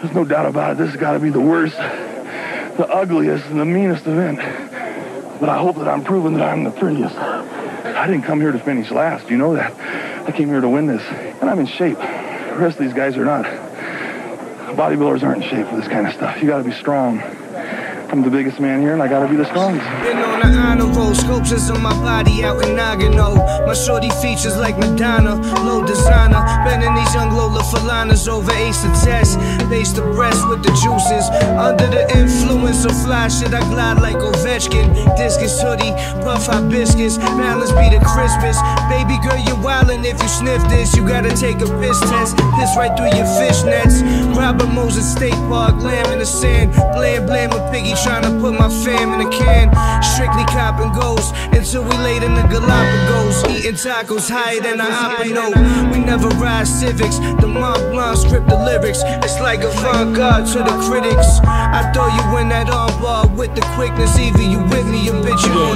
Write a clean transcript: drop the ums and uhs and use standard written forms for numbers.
There's no doubt about it. This has got to be the worst, the ugliest, and the meanest event. But I hope that I'm proving that I'm the prettiest. I didn't come here to finish last. You know that. I came here to win this. And I'm in shape. The rest of these guys are not. Bodybuilders aren't in shape for this kind of stuff. You got to be strong. I'm the biggest man here, and I gotta be the strongest. Been on the honor roll, sculptures on my body out in Nagano. My shorty features like Madonna, low designer. Bending these young Lola Falanas over ace of test. Base the breast with the juices. Under the influence of fly shit, I glide like Ovechkin. Discus hoodie, puff hibiscus. Balance be the crispest. Baby girl, you're wildin' if you sniff this. You gotta take a piss test. Piss right through your fishnets. Robert Moses State Park, lamb in the sand. Blam blam with Piggy. Trying to put my fam in a can. Strictly cop and ghost until we laid in the Galapagos. Eating tacos higher than an opera note. We never ride Civics. The Mont Blanc script the lyrics. It's like avant-garde to the critics. I throw you in that armbar with the quickness. Either you with me or bitch you